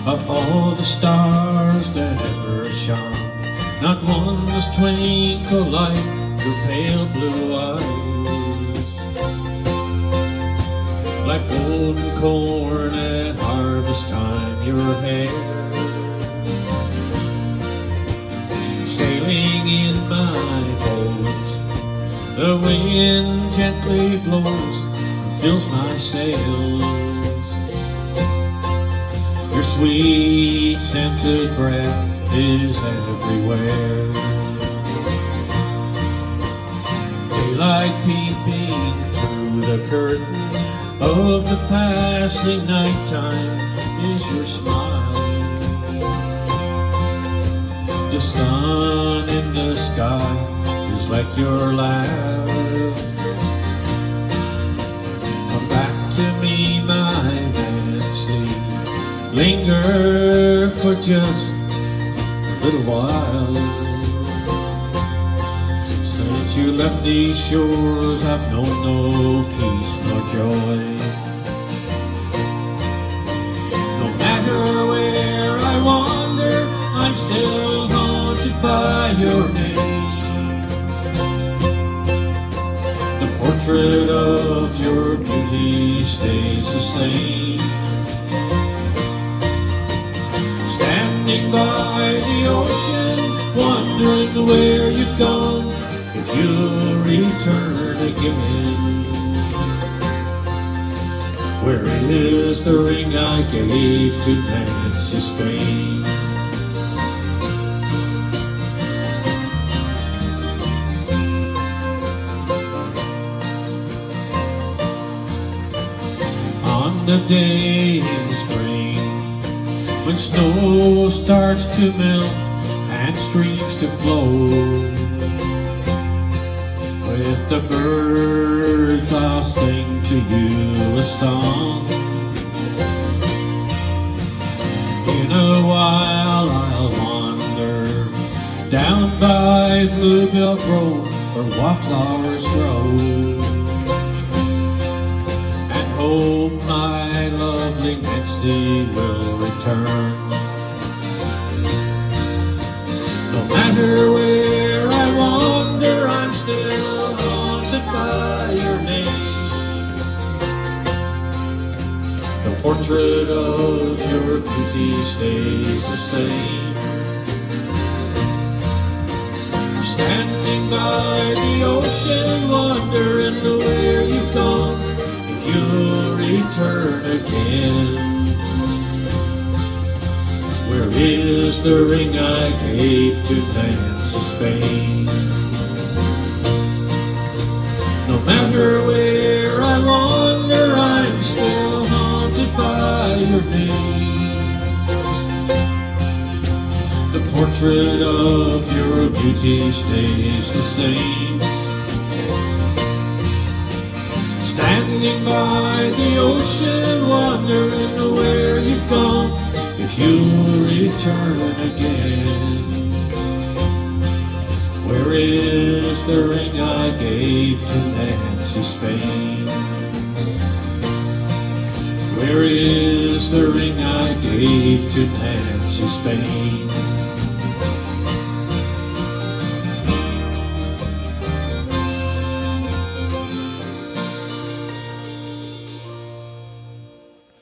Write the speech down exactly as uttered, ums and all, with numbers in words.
Of all the stars that ever shone, not one was twinkle like your pale blue eyes. Like golden corn at harvest time, your hair sailing in my boat. The wind gently blows and fills my sails. Your sweet scented breath is everywhere. Daylight peeping through the curtain of the passing nighttime is your smile. The sun in the sky is like your laugh. Come back to me, my Nancy. Linger for just a little while. Since you left these shores, I've known no peace nor joy. No matter where I wander, I'm still haunted by your name. The portrait of your beauty stays the same. Standing by the ocean, wondering where you've gone, if you'll return again. Where is the ring I gave to Nancy Spain? On the day in spring, when snow starts to melt and streams to flow, with the birds I'll sing to you a song. In a while I'll wander down by Bluebell Grove where wildflowers grow, and hope my lovely Nancy will return. No matter where I wander, I'm still haunted by your name. The portrait of your beauty stays the same. Standing by the ocean, wondering where you've gone, if you'll return again. Where is the ring I gave to Nancy Spain? No matter where I wander, I'm still haunted by your name. The portrait of your beauty stays the same. Standing by the ocean, wondering where you've gone, if you'll return again. Where is the ring I gave to Nancy Spain? Where is the ring I gave to Nancy Spain?